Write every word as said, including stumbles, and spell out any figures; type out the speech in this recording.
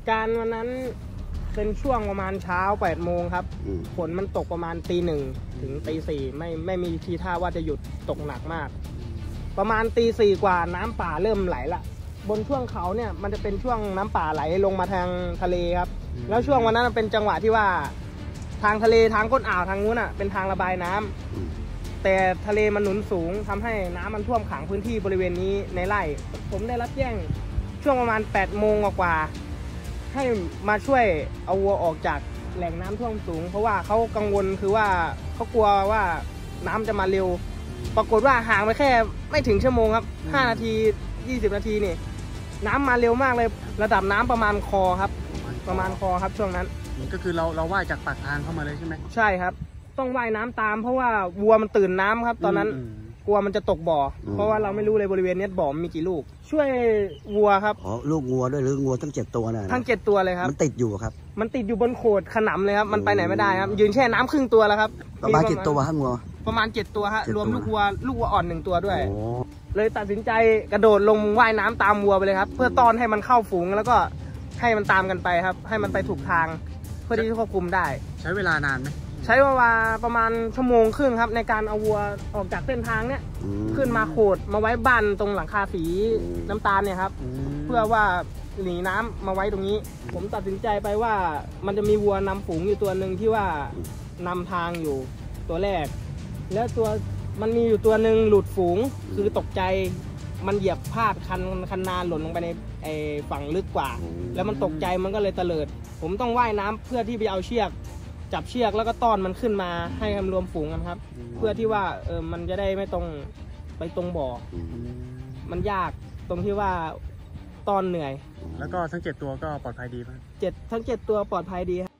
การณ์วันนั้นเป็นช่วงประมาณเช้าแปดโมงครับฝนมันตกประมาณตีหนึ่งถึงตีสี่ไม่ไม่มีทีท่าว่าจะหยุดตกหนักมากประมาณตีสี่กว่าน้ำป่าเริ่มไหลละบนช่วงเขาเนี่ยมันจะเป็นช่วงน้ำป่าไหลลงมาทางทะเลครับแล้วช่วงวันนั้นเป็นจังหวะที่ว่าทางทะเลทางก้นอ่าวทางนู้นอ่ะเป็นทางระบายน้ำแต่ทะเลมันหนุนสูงทำให้น้ำมันท่วมขังพื้นที่บริเวณนี้ในไร่ผมได้รับแจ้งช่วงประมาณแปดโมงกว่าให้มาช่วยเอาวัวออกจากแหล่งน้ำท่วมสูงเพราะว่าเขากังวลคือว่าเขากลัวว่าน้ำจะมาเร็วปรากฏว่าห่างไปแค่ไม่ถึงชั่วโมงครับห้านาทียี่สิบนาทีนี่น้ำมาเร็วมากเลยระดับน้ำประมาณคอครับประมาณคอครับช่วงนั้นก็คือเราเราว่ายจากปากทางเข้ามาเลยใช่ไหมใช่ครับต้องว่ายน้ำตามเพราะว่าวัวมันตื่นน้ำครับตอนนั้นกลัวมันจะตกบ่อเพราะว่าเราไม่รู้เลยบริเวณนี้บ่อมีกี่ลูกช่วยวัวครับอ๋อลูกงัวด้วยหรืองัวทั้งเจ็ดตัวนะทั้งเจ็ดตัวเลยครับมันติดอยู่ครับมันติดอยู่บนโขดขนำเลยครับมันไปไหนไม่ได้ครับยืนแช่น้ำครึ่งตัวแล้วครับประมาณเจ็ดตัวฮะงัวประมาณเจ็ดตัวฮะรวมลูกวัวลูกวัวอ่อนหนึ่งตัวด้วยเลยตัดสินใจกระโดดลงว่ายน้ำตามวัวไปเลยครับเพื่อต้อนให้มันเข้าฝูงแล้วก็ให้มันตามกันไปครับให้มันไปถูกทางเพื่อที่จะควบคุมได้ใช้เวลานานไหมใช้เวลาประมาณชั่วโมงครึ่งครับในการเอาวัวออกจากเส้นทางเนี้ยขึ้นมาโขดมาไว้บ้านตรงหลังคาสีน้ำตาลเนี่ยครับเพื่อว่าหนีน้ำมาไว้ตรงนี้ผมตัดสินใจไปว่ามันจะมีวัวนำฝูงอยู่ตัวหนึ่งที่ว่านำทางอยู่ตัวแรกแล้วตัวมันมีอยู่ตัวหนึ่งหลุดฝูงคือตกใจมันเหยียบพลาดคันคันนาหล่นลงไปในไอ้ฝั่งลึกกว่าแล้วมันตกใจมันก็เลยเตลิดผมต้องว่ายน้ำเพื่อที่ไปเอาเชือกจับเชือกแล้วก็ต้อนมันขึ้นมาให้มันรวมฝูงกันครับเพื่อที่ว่าเออมันจะได้ไม่ตรงไปตรงบ่อมันยากตรงที่ว่าต้อนเหนื่อยแล้วก็ทั้งเจ็ดตัวก็ปลอดภัยดีป่ะเจ็ดทั้งเจ็ดตัวปลอดภัยดี